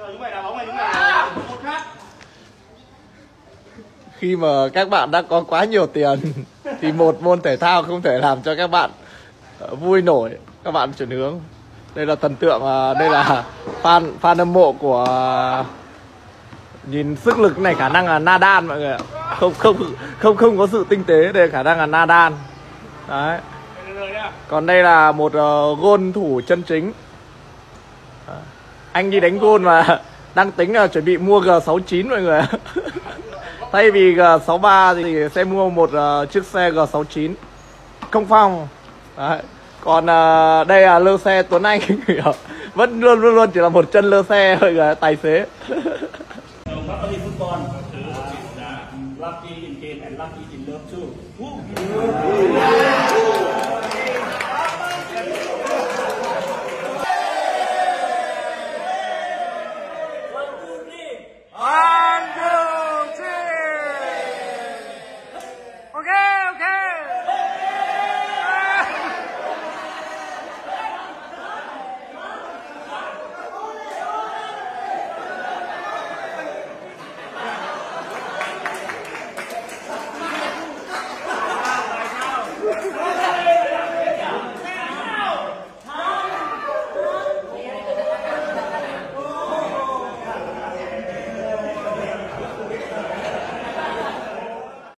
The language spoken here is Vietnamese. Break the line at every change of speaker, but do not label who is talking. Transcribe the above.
Khi mà các bạn đã có quá nhiều tiền thì một môn thể thao không thể làm cho các bạn vui nổi, các bạn chuyển hướng. Đây là thần tượng, đây là fan hâm mộ của, nhìn sức lực này khả năng là Nadal mọi người ạ. Không có sự tinh tế, đây là khả năng là Nadal. Đấy. Còn đây là một gôn thủ chân chính. Anh đi đánh gôn mà đang tính là chuẩn bị mua G69 mọi người. Thay vì G63 thì sẽ mua một chiếc xe G69 không phong. Đấy. Còn đây là lơ xe Tuấn Anh. Vẫn luôn chỉ là một chân lơ xe thôi, tài xế.